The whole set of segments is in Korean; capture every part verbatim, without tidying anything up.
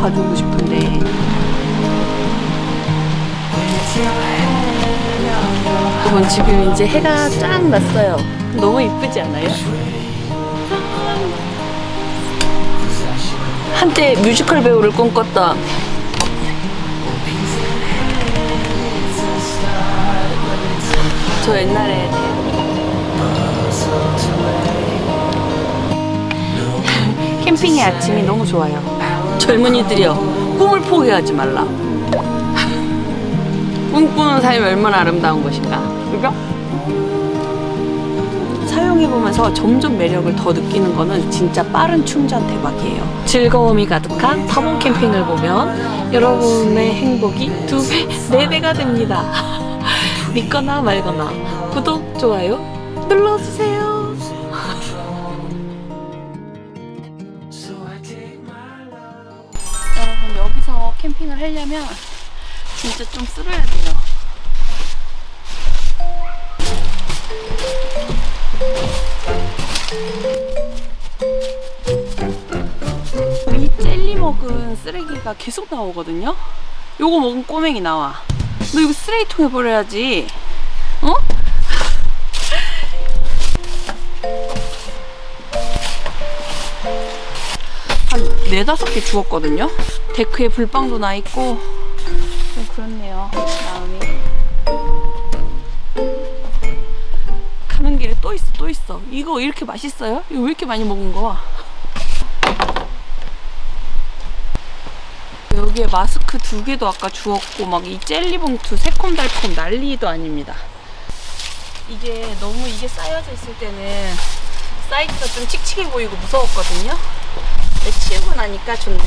가져오고 싶은데 여러분 지금 이제 해가 쫙 났어요. 너무 이쁘지 않아요? 한때 뮤지컬 배우를 꿈꿨다. 저 옛날에 캠핑의 아침이 너무 좋아요. 젊은이들이여, 꿈을 포기하지 말라. 꿈꾸는 삶이 얼마나 아름다운 것인가, 그죠? 사용해보면서 점점 매력을 더 느끼는 거는 진짜 빠른 충전 대박이에요. 즐거움이 가득한 타본 캠핑을 보면 여러분의 행복이 두 배, 네 배가 됩니다. 믿거나 말거나 구독, 좋아요 눌러주세요. 여러분 여기서 캠핑을 하려면 진짜 좀 쓸어야 돼요. 이 젤리 먹은 쓰레기가 계속 나오거든요. 요거 먹은 꼬맹이 나와. 너 이거 쓰레기통에 버려야지. 어? 한 네다섯 개 주웠거든요. 데크에 불빵도 나 있고 좀 그렇네요, 마음이. 가는 길에 또 있어, 또 있어. 이거 이렇게 맛있어요? 이거 왜 이렇게 많이 먹은 거야? 여기에 마스크 두 개도 아까 주웠고, 막 이 젤리 봉투 새콤달콤 난리도 아닙니다. 이게 너무 이게 쌓여져 있을 때는 사이즈가 좀 칙칙해 보이고 무서웠거든요. 근데 치우고 나니까 좋네.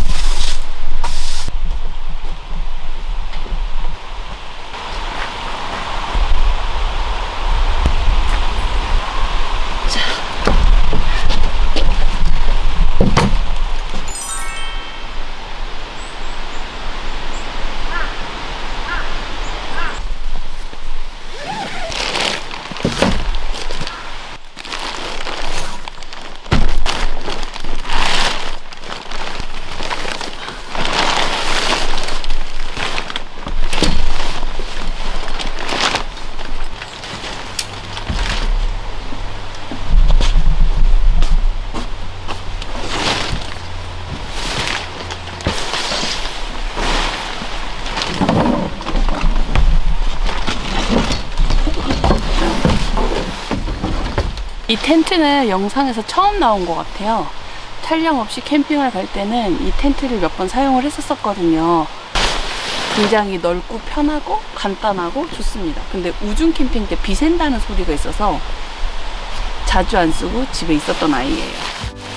이 텐트는 영상에서 처음 나온 것 같아요. 촬영 없이 캠핑을 갈 때는 이 텐트를 몇 번 사용을 했었거든요. 굉장히 넓고 편하고 간단하고 좋습니다. 근데 우중 캠핑 때 비 샌다는 소리가 있어서 자주 안 쓰고 집에 있었던 아이예요.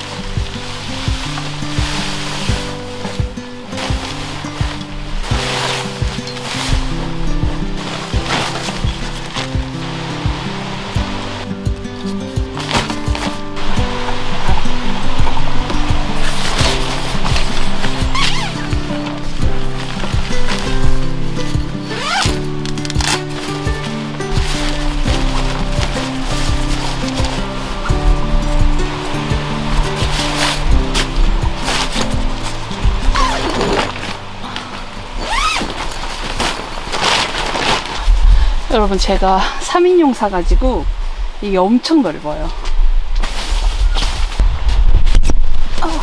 여러분 제가 삼 인용 사가지고 이게 엄청 넓어요. 아우.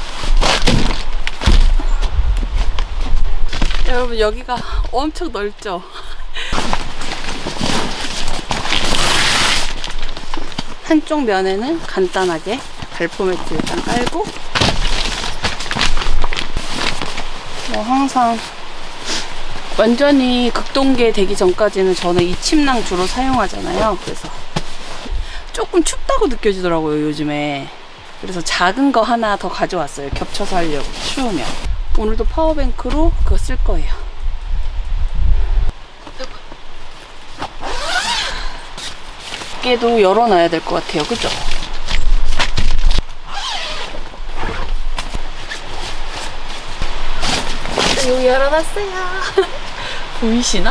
여러분 여기가 엄청 넓죠? 한쪽 면에는 간단하게 발포 매트 일단 깔고, 뭐 항상 완전히 극동계 되기 전까지는 저는 이 침낭 주로 사용하잖아요. 그래서 조금 춥다고 느껴지더라고요, 요즘에. 그래서 작은 거 하나 더 가져왔어요. 겹쳐서 하려고, 추우면. 오늘도 파워뱅크로 그거 쓸 거예요. 밖에도 열어놔야 될 것 같아요, 그죠? 여기 열어놨어요. 보이시나?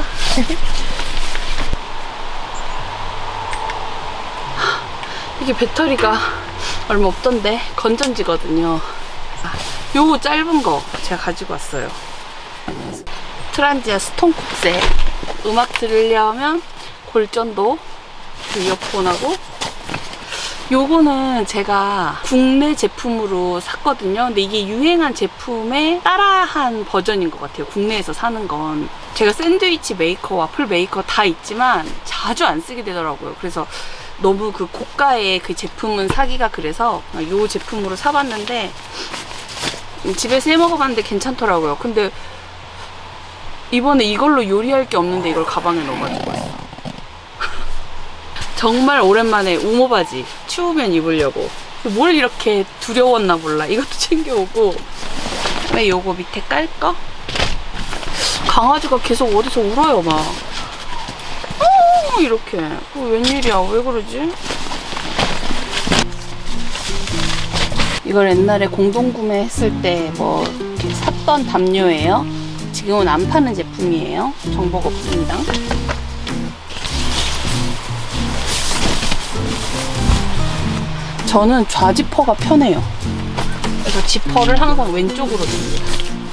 이게 배터리가 얼마 없던데 건전지거든요. 요거 짧은 거 제가 가지고 왔어요. 트란지아 스톤쿡세. 음악 들으려면 골전도 그 이어폰하고, 요거는 제가 국내 제품으로 샀거든요. 근데 이게 유행한 제품에 따라한 버전인 것 같아요. 국내에서 사는 건. 제가 샌드위치 메이커, 와플 메이커 다 있지만 자주 안 쓰게 되더라고요. 그래서 너무 그 고가의 그 제품은 사기가 그래서 요 제품으로 사봤는데, 집에서 해 먹어봤는데 괜찮더라고요. 근데 이번에 이걸로 요리할 게 없는데 이걸 가방에 넣어가지고 왔어. 정말 오랜만에 우모바지 추우면 입으려고. 뭘 이렇게 두려웠나 몰라. 이것도 챙겨오고. 왜 요거 밑에 깔까? 강아지가 계속 어디서 울어요 막. 어, 이렇게. 어, 웬일이야. 왜 그러지? 이걸 옛날에 공동구매 했을 때 뭐 이렇게 샀던 담요예요. 지금은 안 파는 제품이에요. 정보가 없습니다. 저는 좌지퍼가 편해요. 그래서 지퍼를 항상 왼쪽으로 둡니다.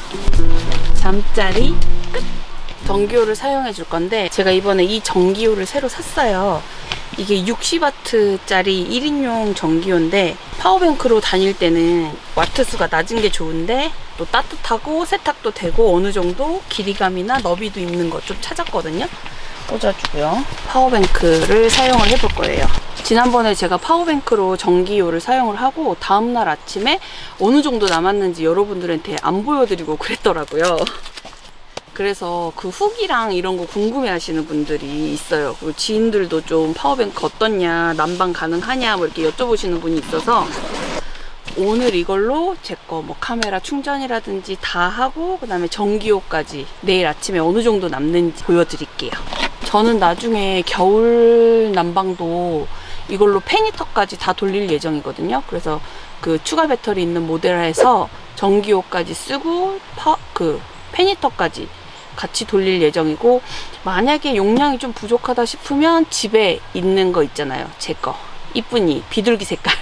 잠자리 끝! 전기요를 사용해 줄 건데, 제가 이번에 이 전기요를 새로 샀어요. 이게 육십 와트짜리 일 인용 전기요인데, 파워뱅크로 다닐 때는 와트수가 낮은 게 좋은데 또 따뜻하고 세탁도 되고 어느 정도 길이감이나 너비도 있는 거 좀 찾았거든요. 꽂아주고요. 파워뱅크를 사용을 해볼 거예요. 지난번에 제가 파워뱅크로 전기요를 사용을 하고 다음날 아침에 어느 정도 남았는지 여러분들한테 안 보여드리고 그랬더라고요. 그래서 그 후기랑 이런 거 궁금해 하시는 분들이 있어요. 그리고 지인들도 좀 파워뱅크 어떻냐, 난방 가능하냐 뭐 이렇게 여쭤보시는 분이 있어서 오늘 이걸로 제 거 뭐 카메라 충전이라든지 다 하고, 그 다음에 전기요까지 내일 아침에 어느 정도 남는지 보여드릴게요. 저는 나중에 겨울 난방도 이걸로 팬히터까지 다 돌릴 예정이거든요. 그래서 그 추가 배터리 있는 모델에서 전기요까지 쓰고 파, 그 팬히터까지 같이 돌릴 예정이고, 만약에 용량이 좀 부족하다 싶으면 집에 있는 거 있잖아요. 제 거 이쁜이 비둘기 색깔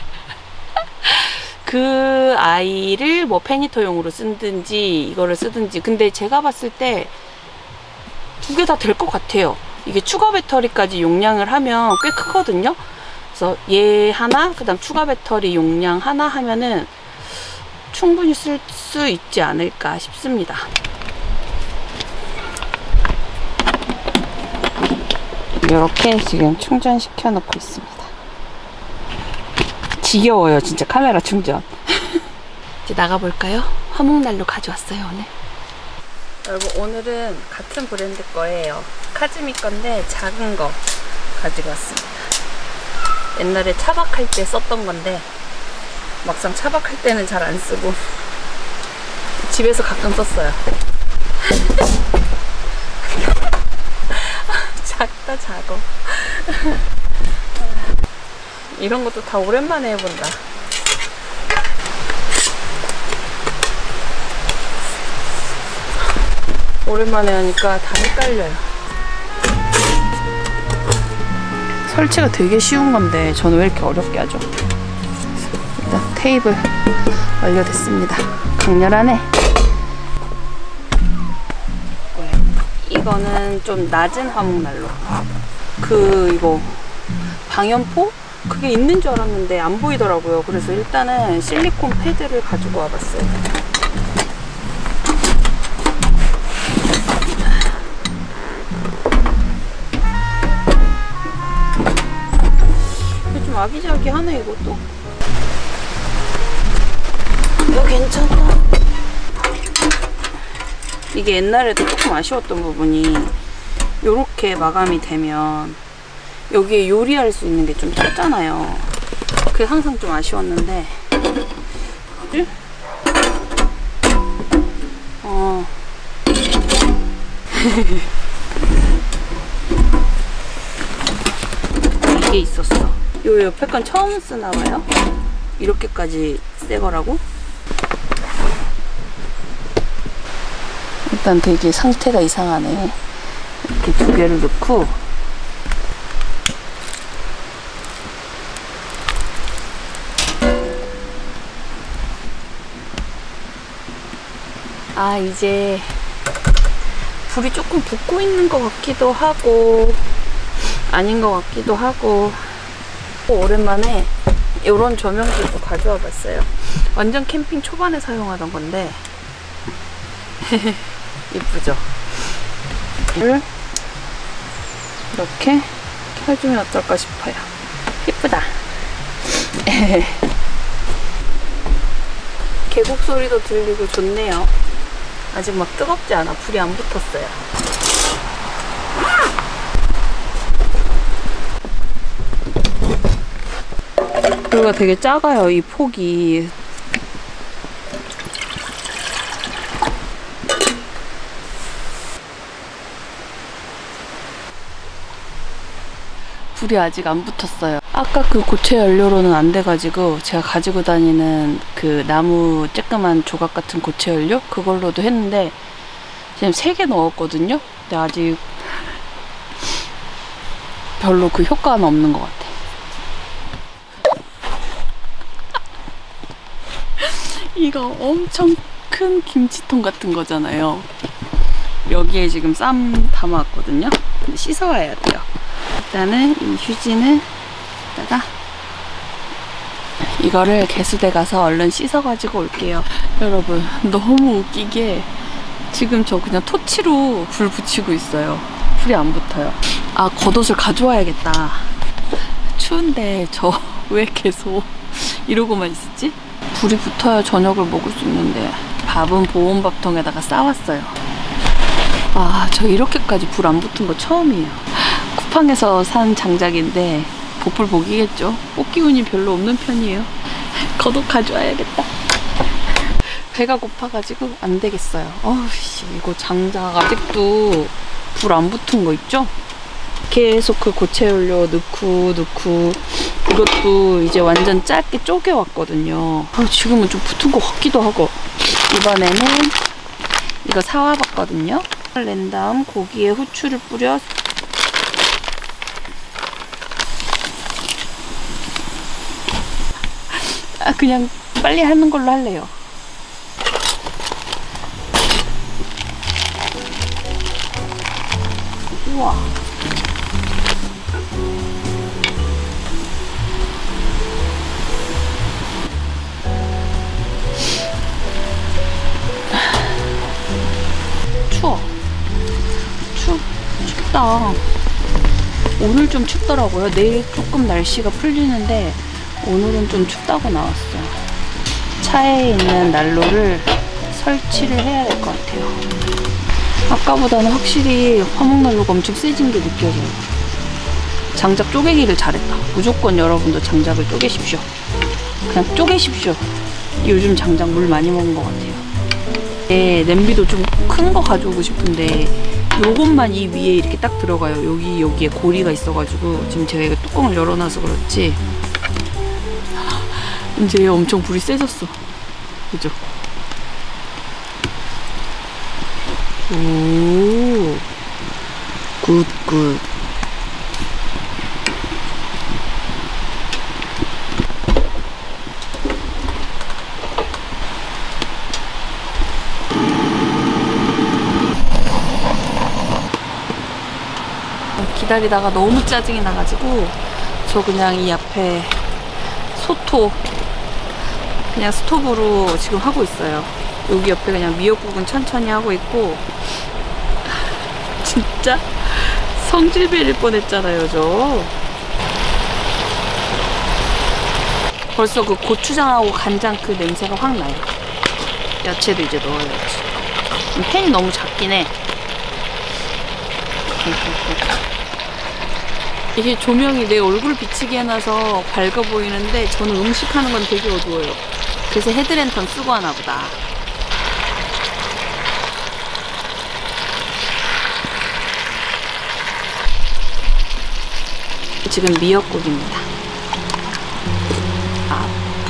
그 아이를 뭐 팬히터용으로 쓰든지 이거를 쓰든지. 근데 제가 봤을 때 두 개 다 될 것 같아요. 이게 추가 배터리까지 용량을 하면 꽤 크거든요. 그래서 얘 하나, 그 다음 추가 배터리 용량 하나 하면은 충분히 쓸 수 있지 않을까 싶습니다. 이렇게 지금 충전시켜 놓고 있습니다. 지겨워요 진짜 카메라 충전. 이제 나가볼까요? 화목난로 가져왔어요 오늘. 여러분 오늘은 같은 브랜드 거예요. 카즈미 건데 작은 거 가지고 왔습니다. 옛날에 차박할 때 썼던 건데 막상 차박할 때는 잘 안 쓰고 집에서 가끔 썼어요. 작다 작어. 이런 것도 다 오랜만에 해본다. 오랜만에 하니까 다 헷갈려요. 설치가 되게 쉬운 건데 저는 왜 이렇게 어렵게 하죠? 일단 테이블 완료됐습니다. 강렬하네. 이거는 좀 낮은 화목난로. 그 이거 방연포? 그게 있는 줄 알았는데 안 보이더라고요. 그래서 일단은 실리콘 패드를 가지고 와봤어요. 좀 아기자기하네 이것도. 이거 괜찮다. 이게 옛날에도 조금 아쉬웠던 부분이 요렇게 마감이 되면 여기에 요리할 수 있는 게 좀 작잖아요. 그게 항상 좀 아쉬웠는데 어 이게 있었어. 요 옆에 건 처음 쓰나봐요. 이렇게까지 새 거라고. 일단 되게 상태가 이상하네. 이렇게 두 개를 넣고 아, 이제 불이 조금 붙고 있는 것 같기도 하고 아닌 것 같기도 하고. 오랜만에 이런 조명들도 가져와 봤어요. 완전 캠핑 초반에 사용하던 건데 이쁘죠? 이렇게 켜주면 어떨까 싶어요. 이쁘다. 계곡 소리도 들리고 좋네요. 아직 막 뜨겁지 않아. 불이 안 붙었어요. 그리고 되게 작아요, 이 폭이. 불이 아직 안 붙었어요. 아까 그 고체 연료로는 안 돼가지고 제가 가지고 다니는 그 나무 쬐끄만 조각 같은 고체 연료? 그걸로도 했는데 지금 세 개 넣었거든요? 근데 아직 별로 그 효과는 없는 것 같아. 이거 엄청 큰 김치통 같은 거잖아요. 여기에 지금 쌈 담아왔거든요. 근데 씻어와야 돼요. 일단은 이 휴지는 다가 이거를 개수대 가서 얼른 씻어가지고 올게요. 여러분, 너무 웃기게 지금 저 그냥 토치로 불 붙이고 있어요. 불이 안 붙어요. 아, 겉옷을 가져와야겠다. 추운데 저 왜 계속 이러고만 있었지? 불이 붙어야 저녁을 먹을 수 있는데 밥은 보온밥통에다가 싸왔어요. 아, 저 이렇게까지 불 안 붙은 거 처음이에요. 쿠팡에서 산 장작인데 복불복이겠죠. 뽑기 운이 별로 없는 편이에요. 겉옷 가져와야겠다. 배가 고파가지고 안 되겠어요. 어우씨, 이거 장작 아직도 불 안 붙은 거 있죠? 계속 그 고체 연료 넣고 넣고 이것도 이제 완전 짧게 쪼개왔거든요. 어, 지금은 좀 붙은 것 같기도 하고. 이번에는 이거 사와봤거든요. 낸 다음 고기에 후추를 뿌려 아, 그냥 빨리 하는 걸로 할래요. 우와. 추워. 추, 춥다. 오늘 좀 춥더라고요. 내일 조금 날씨가 풀리는데 오늘은 좀 춥다고 나왔어요. 차에 있는 난로를 설치를 해야 될 것 같아요. 아까보다는 확실히 화목난로가 엄청 세진 게 느껴져요. 장작 쪼개기를 잘했다. 무조건 여러분도 장작을 쪼개십시오. 그냥 쪼개십시오. 요즘 장작 물 많이 먹은 것 같아요. 네, 냄비도 좀 큰 거 가져오고 싶은데 요것만 이 위에 이렇게 딱 들어가요. 여기 여기에 고리가 있어가지고 지금 제가 이거 뚜껑을 열어놔서 그렇지 이제 엄청 불이 세졌어. 그죠? 오, 굿, 굿. 기다리다가 너무 짜증이 나가지고 저 그냥 이 앞에 소토 그냥 스톱으로 지금 하고 있어요. 여기 옆에 그냥 미역국은 천천히 하고 있고. 진짜 성질 배릴 뻔했잖아요, 저. 벌써 그 고추장하고 간장 그 냄새가 확 나요. 야채도 이제 넣어야지. 팬이 너무 작긴 해. 이게 조명이 내 얼굴 비치게 해놔서 밝아 보이는데 저는 음식하는 건 되게 어두워요. 그래서 헤드랜턴 쓰고 하나 보다. 지금 미역국입니다. 아.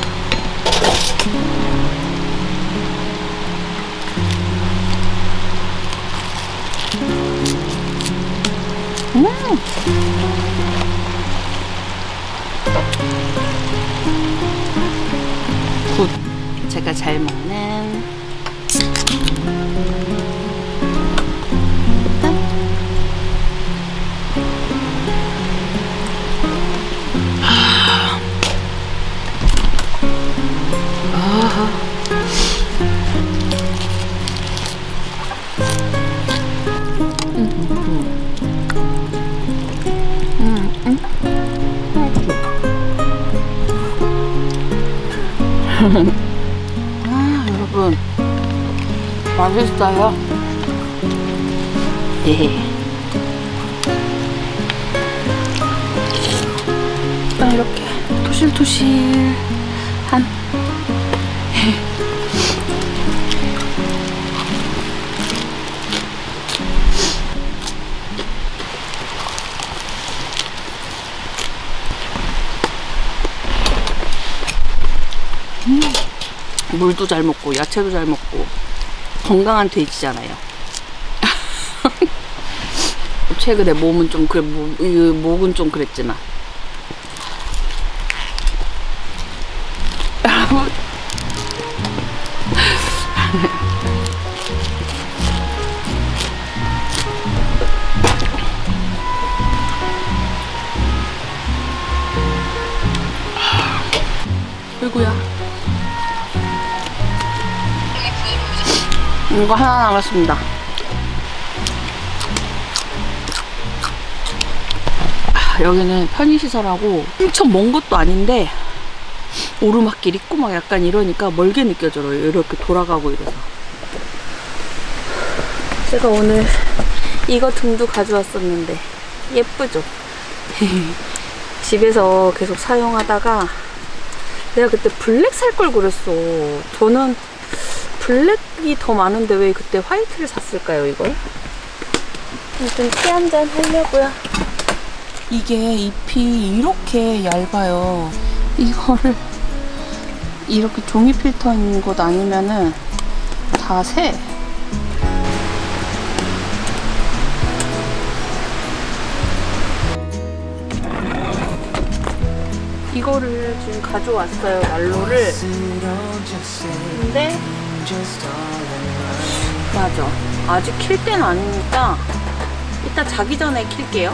음. 굿. 제가 잘 먹는 여러분, 맛있어요. 예. 이렇게 토실토실한 음. 물도 잘 먹고 야채도 잘 먹고 건강한 돼지잖아요. 최근에 몸은 좀 그래, 목, 목은 좀 그랬지만 여러분 아이고야, 이거 하나 남았습니다. 아, 여기는 편의시설하고 엄청 먼 것도 아닌데 오르막길 있고 막 약간 이러니까 멀게 느껴져요. 이렇게 돌아가고 이래서. 제가 오늘 이거 등도 가져왔었는데 예쁘죠? 집에서 계속 사용하다가 내가 그때 블랙 살 걸 그랬어. 저는 블랙이 더 많은데 왜 그때 화이트를 샀을까요, 이걸? 아무튼 티 한잔 하려고요. 이게 잎이 이렇게 얇아요. 이거를 이렇게 종이 필터인 것 아니면은 다 새. 이거를 지금 가져왔어요, 난로를. 근데 맞아, 아직 킬 때는 아니니까 이따 자기 전에 킬게요.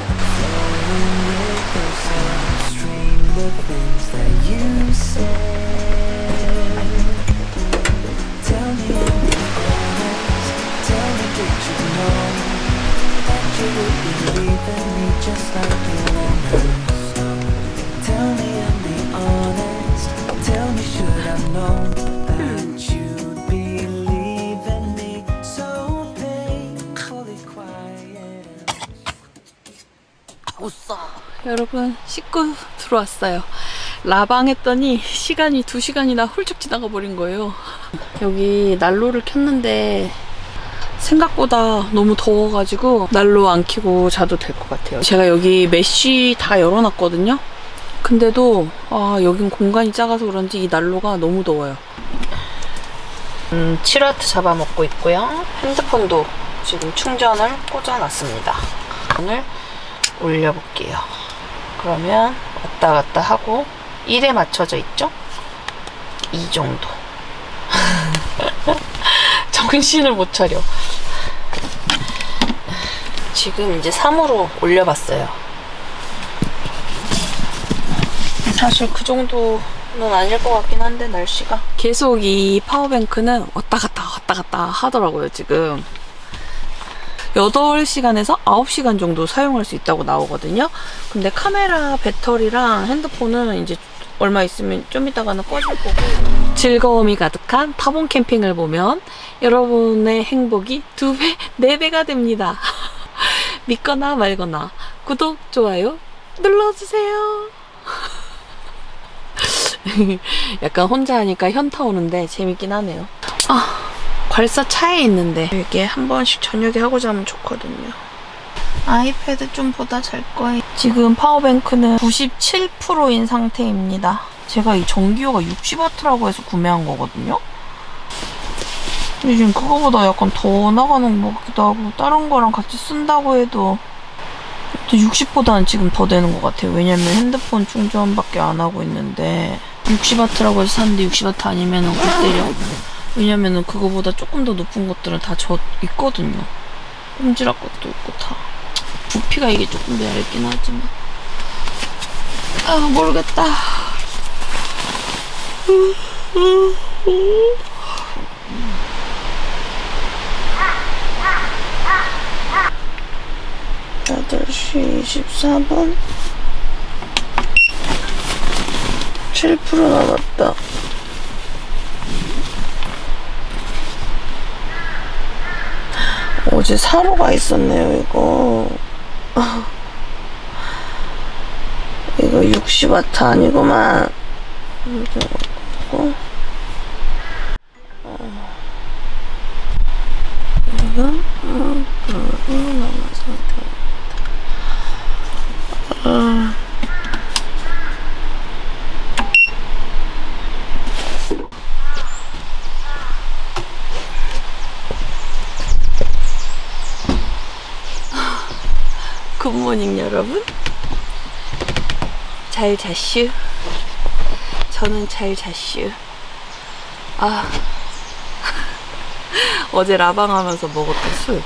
여러분, 씻고 들어왔어요. 라방 했더니 시간이 두 시간이나 훌쩍 지나가 버린 거예요. 여기 난로를 켰는데 생각보다 너무 더워가지고 난로 안 켜고 자도 될 것 같아요. 제가 여기 메쉬 다 열어놨거든요. 근데도 아, 여긴 공간이 작아서 그런지 이 난로가 너무 더워요. 음, 칠 와트 잡아먹고 있고요. 핸드폰도 지금 충전을 꽂아놨습니다. 오늘 올려볼게요. 그러면 왔다 갔다 하고 일에 맞춰져 있죠? 이 정도. 정신을 못 차려. 지금 이제 삼으로 올려봤어요. 사실 그 정도는 아닐 것 같긴 한데 날씨가 계속 이 파워뱅크는 왔다 갔다 왔다 갔다 하더라고요. 지금 여덟 시간에서 아홉 시간 정도 사용할 수 있다고 나오거든요. 근데 카메라 배터리랑 핸드폰은 이제 얼마 있으면 좀 이따가는 꺼질 거고. 즐거움이 가득한 타본 캠핑을 보면 여러분의 행복이 두 배, 네 배가 됩니다. 믿거나 말거나 구독, 좋아요 눌러주세요. 약간 혼자 하니까 현타 오는데 재밌긴 하네요. 아, 괄사 차에 있는데 이게 한 번씩 저녁에 하고 자면 좋거든요. 아이패드 좀 보다 잘 거예요. 지금 파워뱅크는 구십칠 퍼센트인 상태입니다. 제가 이 전기요가 육십 와트라고 해서 구매한 거거든요. 근데 지금 그거보다 약간 더 나가는 것 같기도 하고, 다른 거랑 같이 쓴다고 해도 육십보다는 지금 더 되는 것 같아요. 왜냐면 핸드폰 충전밖에 안 하고 있는데 육십 와트라고 해서 샀는데 육십 와트 아니면은 골 때려. 왜냐면은 그거보다 조금 더 높은 것들은 다 저 있거든요. 꼼지락 것도 있고 다. 부피가 이게 조금 더 얇긴 하지만. 아, 모르겠다. 여덟 시 이십사 분. 칠 퍼센트 남았다. 어제 사러 가 있었네요, 이거. 이거 육십 와트 아니구만. 이렇게 어. 이거 어, 그러고 남아서 어. 굿모닝 여러분. 잘 잤슈? 저는 잘 잤슈. 아 어제 라방하면서 먹었던 술.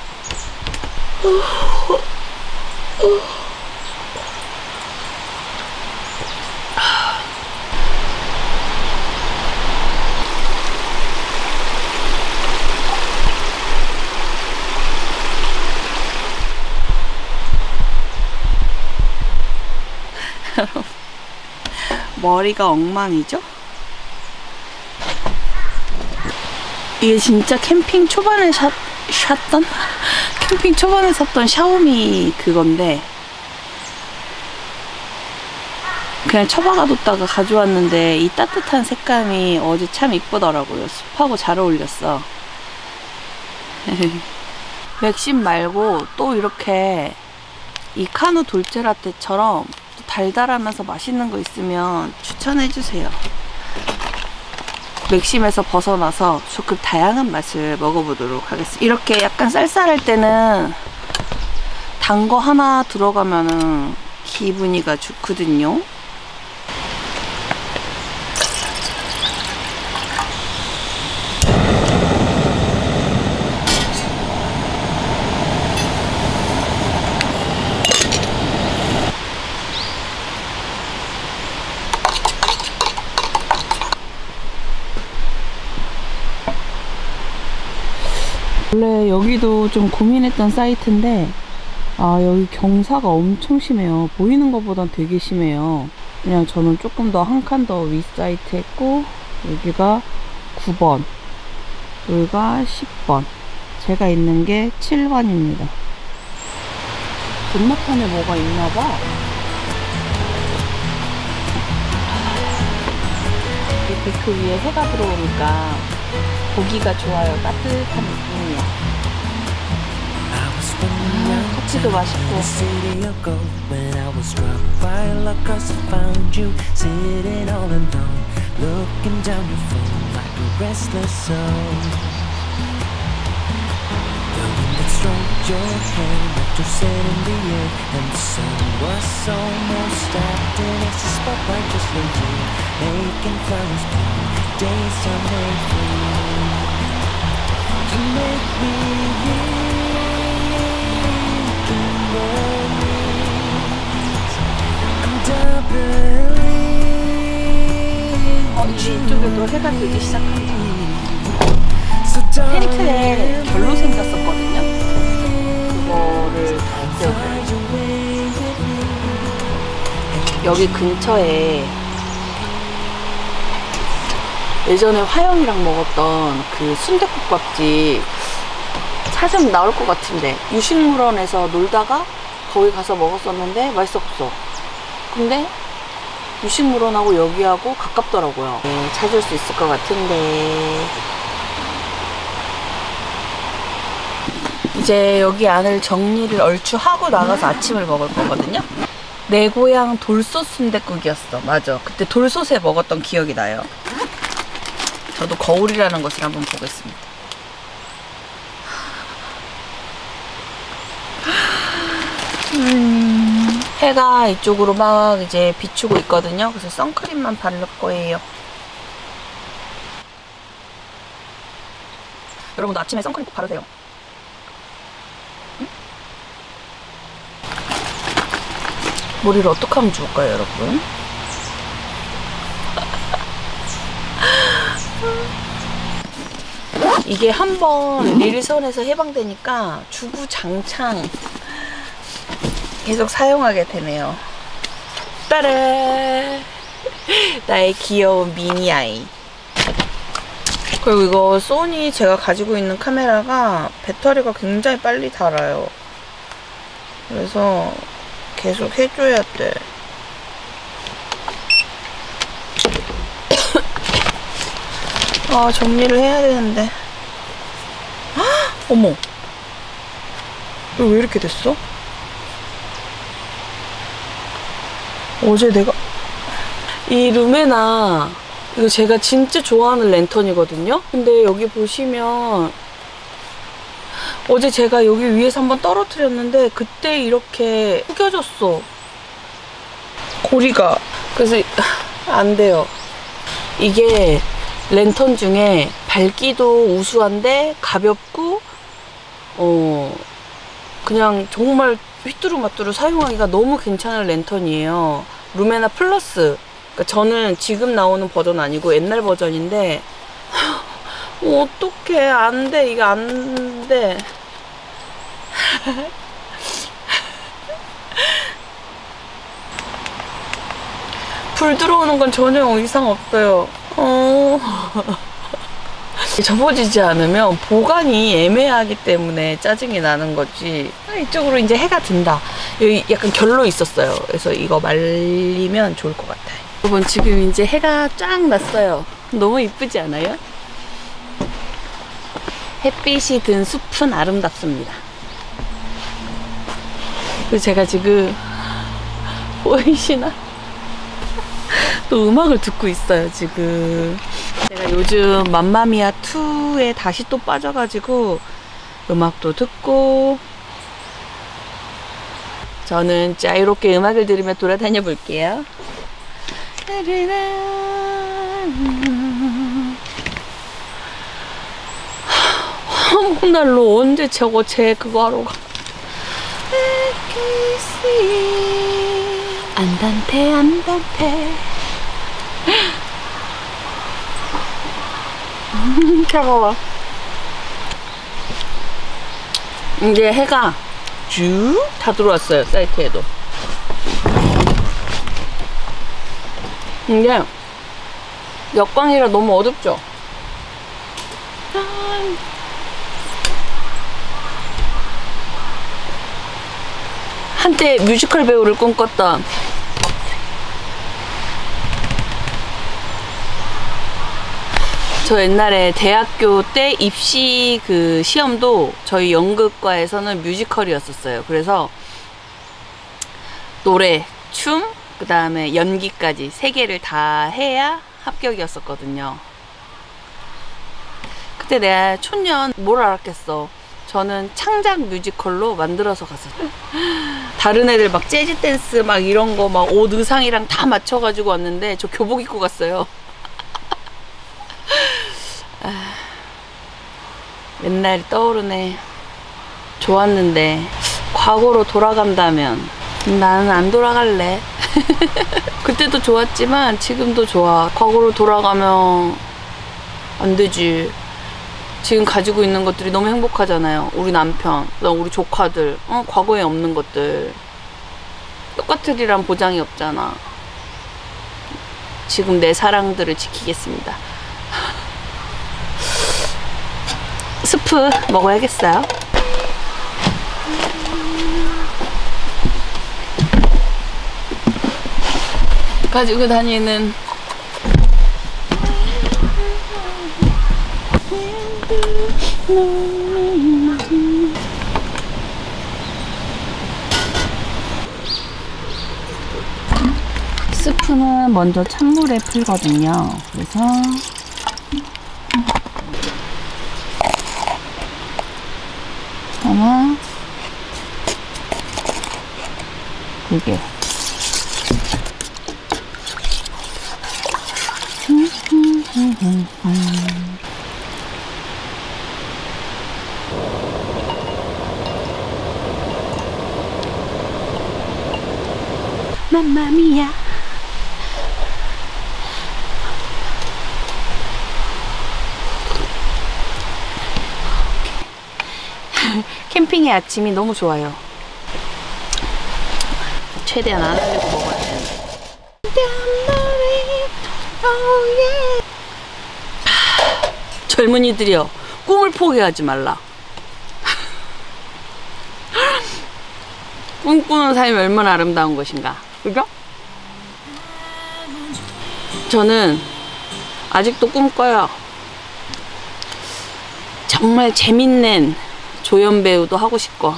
머리가 엉망이죠? 이게 진짜 캠핑 초반에 샀, 샀던? 캠핑 초반에 샀던 샤오미 그건데 그냥 처박아뒀다가 가져왔는데 이 따뜻한 색감이 어제 참 이쁘더라고요. 습하고 잘 어울렸어. 맥심 말고 또 이렇게 이 카누 돌체라떼처럼 달달하면서 맛있는 거 있으면 추천해주세요. 맥심에서 벗어나서 조금 다양한 맛을 먹어보도록 하겠습니다. 이렇게 약간 쌀쌀할 때는 단 거 하나 들어가면은 기분이가 좋거든요. 원래 여기도 좀 고민했던 사이트인데 아 여기 경사가 엄청 심해요. 보이는 것보단 되게 심해요. 그냥 저는 조금 더 한 칸 더 윗 사이트 했고 여기가 구 번 여기가 십 번 제가 있는 게 칠 번입니다. 건너편에 뭐가 있나봐. 이렇게 그 위에 해가 들어오니까 보기가 좋아요. 따뜻한 느낌이야. 아, 커피도 맛있고. 어, 이쪽에도 해가 뜨기 시작한다. 텐트에 별로 생겼었거든요. 그거를 달고 여기 근처에 예전에 화영이랑 먹었던 그 순댓국밥집 찾으면 나올 것 같은데 유식물원에서 놀다가 거기 가서 먹었었는데 맛있었어. 근데 유식물원하고 여기하고 가깝더라고요. 네, 찾을 수 있을 것 같은데 이제 여기 안을 정리를 얼추 하고 나가서 아침을 먹을 거거든요. 내 고향 돌솥 순댓국이었어. 맞아. 그때 돌솥에 먹었던 기억이 나요. 저도 거울이라는 것을 한번 보겠습니다. 음, 해가 이쪽으로 막 이제 비추고 있거든요. 그래서 선크림만 바를 거예요. 여러분도 아침에 선크림 꼭 바르세요. 응? 머리를 어떻게 하면 좋을까요, 여러분? 이게 한번 릴선에서 해방되니까 주구장창 계속 사용하게 되네요. 따라! 나의 귀여운 미니 아이. 그리고 이거 소니 제가 가지고 있는 카메라가 배터리가 굉장히 빨리 닳아요. 그래서 계속 해줘야 돼. 아, 정리를 해야 되는데. 헉, 어머, 이거 왜 이렇게 됐어? 어제 내가 이 루메나 이거 제가 진짜 좋아하는 랜턴이거든요. 근데 여기 보시면 어제 제가 여기 위에서 한번 떨어뜨렸는데 그때 이렇게 구겨졌어, 고리가. 그래서 안 돼요. 이게 랜턴 중에 밝기도 우수한데 가볍고 어 그냥 정말 휘뚜루마뚜루 사용하기가 너무 괜찮은 랜턴이에요. 루메나 플러스. 그러니까 저는 지금 나오는 버전 아니고 옛날 버전인데 어떡해, 안 돼. 이게 안 돼. 불 들어오는 건 전혀 이상 없어요. 어... 접어지지 않으면 보관이 애매하기 때문에 짜증이 나는 거지. 이쪽으로 이제 해가 든다. 여기 약간 결로 있었어요. 그래서 이거 말리면 좋을 것 같아요. 여러분, 지금 이제 해가 쫙 났어요. 너무 이쁘지 않아요? 햇빛이 든 숲은 아름답습니다. 그리고 제가 지금 보이시나? 또 음악을 듣고 있어요, 지금. 제가 요즘 맘마미아 투에 다시 또 빠져가지고 음악도 듣고, 저는 자유롭게 음악을 들으며 돌아다녀 볼게요. 화목난로 언제 저거 제 그거 하러 가. 안단테 안단테. 차가워. 이제 해가 쭉 다 들어왔어요, 사이트에도. 근데 역광이라 너무 어둡죠? 한때 뮤지컬 배우를 꿈꿨던 저 옛날에 대학교 때 입시 그 시험도 저희 연극과에서는 뮤지컬이었었어요. 그래서 노래, 춤, 그 다음에 연기까지 세 개를 다 해야 합격이었었거든요. 그때 내가 촌년 뭘 알았겠어. 저는 창작 뮤지컬로 만들어서 갔었죠. 다른 애들 막 재즈 댄스 막 이런 거 막 옷 의상이랑 다 맞춰가지고 왔는데 저 교복 입고 갔어요. 아, 옛날이 떠오르네. 좋았는데 과거로 돌아간다면 나는 안 돌아갈래. 그때도 좋았지만 지금도 좋아. 과거로 돌아가면 안 되지. 지금 가지고 있는 것들이 너무 행복하잖아요. 우리 남편, 그다음 우리 조카들, 어? 과거에 없는 것들 똑같으리란 보장이 없잖아. 지금 내 사랑들을 지키겠습니다. 스프 먹어야겠어요. 가지고 다니는 스프는 먼저 찬물에 풀거든요. 그래서 하나, 두 개. 맘마미야. 캠핑의 아침이 너무 좋아요. 최대한 안 흘리고 먹어야 되는데. 젊은이들이여, 꿈을 포기하지 말라. 꿈꾸는 삶이 얼마나 아름다운 것인가, 그죠? 저는 아직도 꿈꿔요. 정말 재밌는 조연 배우도 하고 싶고.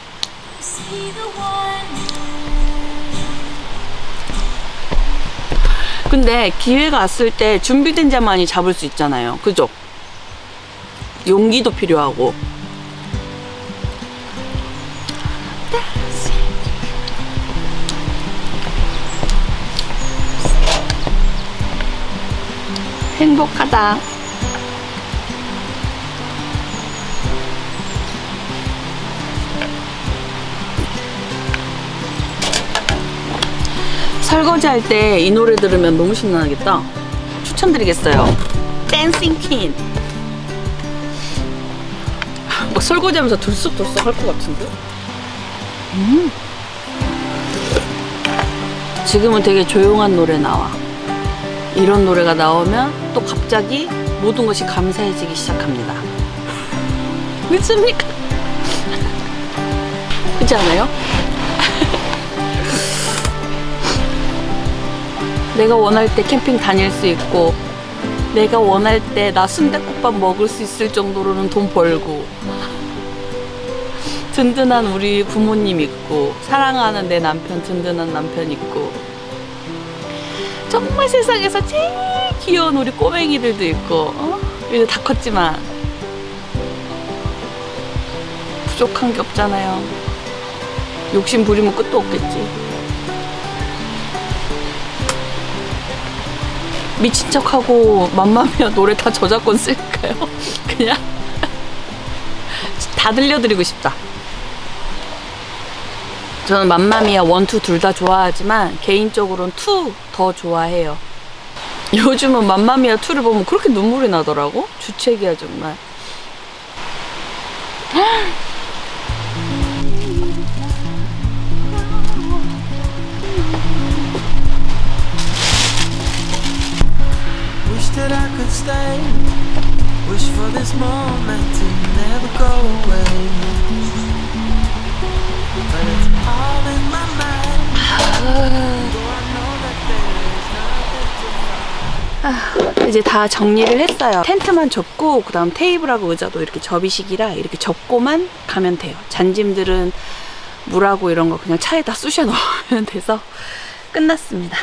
근데 기회가 왔을 때 준비된 자만이 잡을 수 있잖아요, 그죠? 용기도 필요하고. 행복하다. 설거지 할 때 이 노래 들으면 너무 신나겠다. 추천드리겠어요. 댄싱 퀸. 막 설거지 하면서 들썩들썩 할 것 같은데? 음. 지금은 되게 조용한 노래 나와. 이런 노래가 나오면 또 갑자기 모든 것이 감사해지기 시작합니다. 믿습니까? 그렇지 않아요? 내가 원할 때 캠핑 다닐 수 있고, 내가 원할 때 나 순댓국밥 먹을 수 있을 정도로는 돈 벌고, 든든한 우리 부모님 있고, 사랑하는 내 남편, 든든한 남편 있고, 정말 세상에서 제일 귀여운 우리 꼬맹이들도 있고, 어? 이제 다 컸지만 부족한 게 없잖아요. 욕심 부리면 끝도 없겠지. 미친 척하고 맘마미아 노래 다 저작권 쓸까요? 그냥 다 들려드리고 싶다. 저는 맘마미아 원, 투 둘 다 좋아하지만 개인적으로는 투 더 좋아해요. 요즘은 맘마미아 투를 보면 그렇게 눈물이 나더라고. 주책이야 정말. That I could stay, wish for this moment to never go away, but it's all in my mind. Though I know that there is nothing to find. 아, 이제 다 정리를 했어요. 텐트만 접고 그 다음 테이블하고 의자도 이렇게 접이식이라 이렇게 접고만 가면 돼요. 잔짐들은 물하고 이런 거 그냥 차에다 쑤셔 넣으면 돼서 끝났습니다.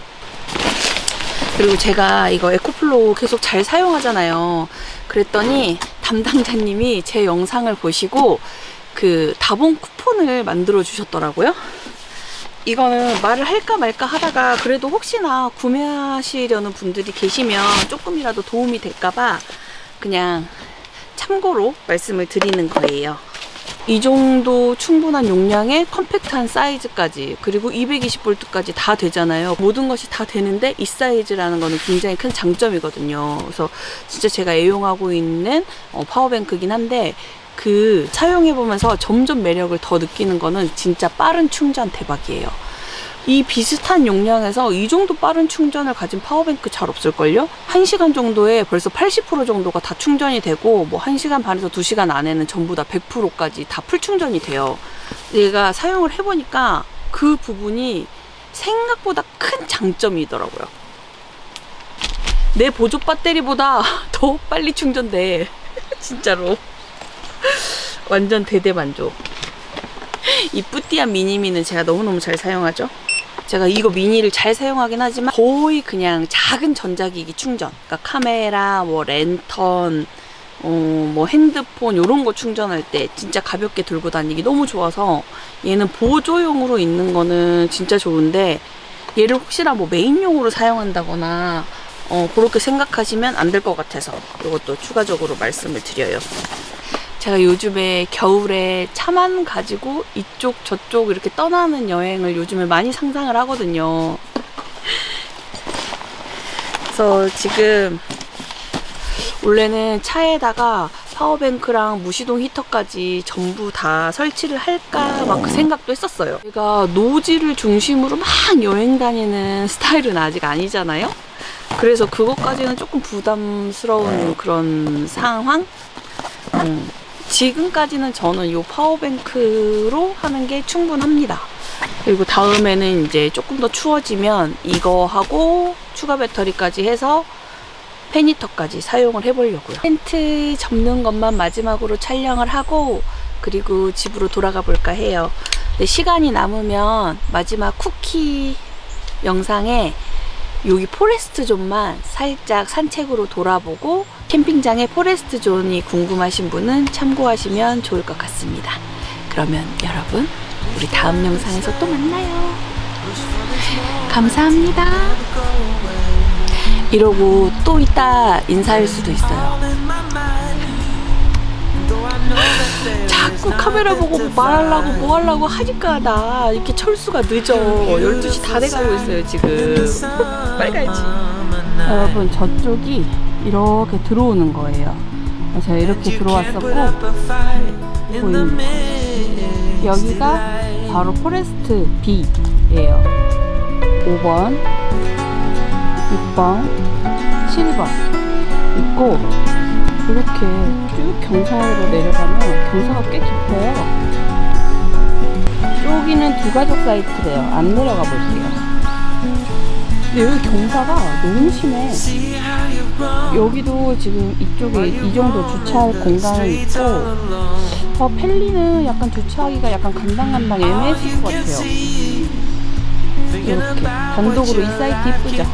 그리고 제가 이거 에코플로우 계속 잘 사용하잖아요. 그랬더니 담당자님이 제 영상을 보시고 그 다봉 쿠폰을 만들어 주셨더라고요. 이거는 말을 할까 말까 하다가 그래도 혹시나 구매하시려는 분들이 계시면 조금이라도 도움이 될까봐 그냥 참고로 말씀을 드리는 거예요. 이 정도 충분한 용량의 컴팩트한 사이즈까지, 그리고 이백이십 볼트까지 다 되잖아요. 모든 것이 다 되는데 이 사이즈라는 거는 굉장히 큰 장점이거든요. 그래서 진짜 제가 애용하고 있는 어, 파워뱅크긴 한데, 그 사용해보면서 점점 매력을 더 느끼는 거는 진짜 빠른 충전 대박이에요. 이 비슷한 용량에서 이 정도 빠른 충전을 가진 파워뱅크 잘 없을걸요? 한 시간 정도에 벌써 팔십 퍼센트 정도가 다 충전이 되고, 뭐 한 시간 반에서 두 시간 안에는 전부 다 백 퍼센트까지 다 풀 충전이 돼요. 얘가 사용을 해보니까 그 부분이 생각보다 큰 장점이더라고요. 내 보조 배터리보다 더 빨리 충전돼. 진짜로. 완전 대대만족. 이 뿌띠한 미니미는 제가 너무너무 잘 사용하죠. 제가 이거 미니를 잘 사용하긴 하지만 거의 그냥 작은 전자기기 충전, 그러니까 카메라, 뭐 랜턴, 어, 뭐 핸드폰 이런 거 충전할 때 진짜 가볍게 들고 다니기 너무 좋아서, 얘는 보조용으로 있는 거는 진짜 좋은데 얘를 혹시나 뭐 메인용으로 사용한다거나 어, 그렇게 생각하시면 안 될 것 같아서 이것도 추가적으로 말씀을 드려요. 제가 요즘에 겨울에 차만 가지고 이쪽 저쪽 이렇게 떠나는 여행을 요즘에 많이 상상을 하거든요. 그래서 지금 원래는 차에다가 파워뱅크랑 무시동 히터까지 전부 다 설치를 할까 막 그 생각도 했었어요. 제가 노지를 중심으로 막 여행 다니는 스타일은 아직 아니잖아요. 그래서 그것까지는 조금 부담스러운 그런 상황? 음, 지금까지는 저는 이 파워뱅크로 하는 게 충분합니다. 그리고 다음에는 이제 조금 더 추워지면 이거 하고 추가 배터리까지 해서 팬히터까지 사용을 해보려고요. 텐트 접는 것만 마지막으로 촬영을 하고 그리고 집으로 돌아가 볼까 해요. 근데 시간이 남으면 마지막 쿠키 영상에 여기 포레스트 존만 살짝 산책으로 돌아보고 캠핑장의 포레스트 존이 궁금하신 분은 참고하시면 좋을 것 같습니다. 그러면 여러분 우리 다음 영상에서 또 만나요. 감사합니다. 이러고 또 이따 인사할 수도 있어요. 자꾸 카메라 보고 말하려고 뭐 하려고 하니까 나 이렇게 철수가 늦어. 열두 시 다 돼가고 있어요 지금. 빨리 가야지. 여러분 저쪽이 이렇게 들어오는 거예요. 제가 이렇게 들어왔었고 보입니다. 여기가 바로 포레스트 B예요. 오 번, 육 번, 칠 번 있고 이렇게 쭉 경사로 내려가면 경사가 꽤 깊어요. 여기는 두 가족 사이트래요. 안 내려가 볼게요. 근데 여기 경사가 너무 심해. 여기도 지금 이쪽에 이 정도 주차할 공간은 있고 어, 펠리는 약간 주차하기가 약간 간당간당 애매했을 것 같아요. 이렇게 단독으로 이 사이트 이쁘죠?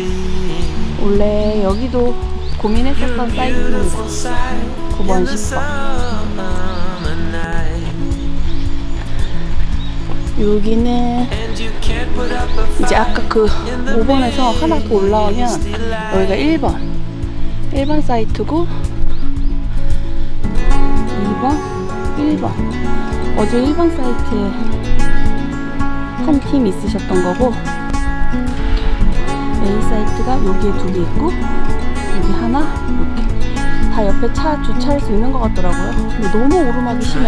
원래 여기도 고민했었던 사이트입니다. 구 번, 십 번. 여기는 이제 아까 그 오 번에서 하나 더 올라오면 여기가 일 번. 일 번 사이트고 이 번, 일 번. 어제 일 번 사이트에 한 팀 있으셨던 거고 A 사이트가 여기에 두 개 있고 여기 하나 이렇게 다 옆에 차 주차할 수 있는 것 같더라고요. 근데 너무 오르막이 심해.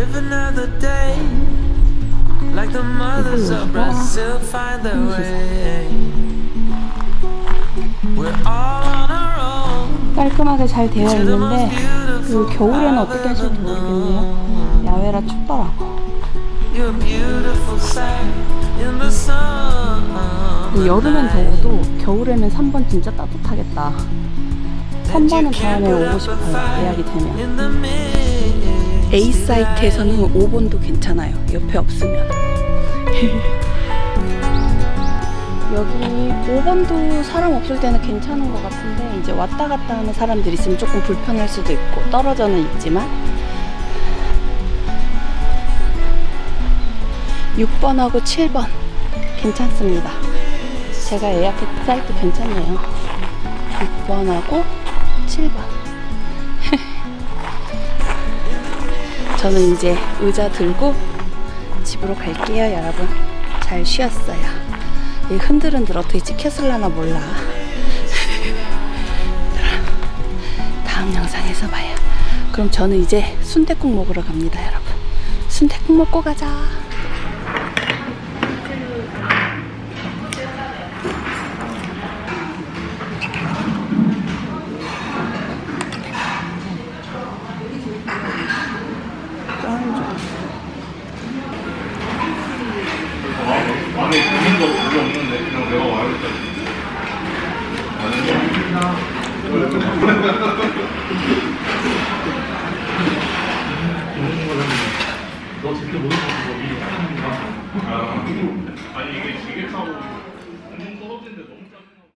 깔끔하게 잘 되어 있는데 그 겨울에는 어떻게 하실지 모르겠네요. 야외라 춥더라고. 여름엔 더워도 겨울에는 삼 번 진짜 따뜻하겠다. 삼 번은 다음에 오고 싶어요. 예약이 되면. A 사이트에서는 오 번도 괜찮아요. 옆에 없으면. 여기 오 번도 사람 없을 때는 괜찮은 것 같은데 이제 왔다 갔다 하는 사람들이 있으면 조금 불편할 수도 있고 떨어져는 있지만 육 번하고 칠 번 괜찮습니다. 제가 예약했던 사이트 괜찮네요. 육 번하고 칠 번. 저는 이제 의자 들고 집으로 갈게요. 여러분 잘 쉬었어요. 이 흔들흔들 어떻게 찍혔을라나 몰라. 다음 영상에서 봐요. 그럼 저는 이제 순댓국 먹으러 갑니다. 여러분 순댓국 먹고 가자. 안에 있는 거 별로 없는데 그냥 내가 와야겠다. 너 제때 모르는 거 미리 하는 거. 아니 이게 지게 타고 떨어지는데 너무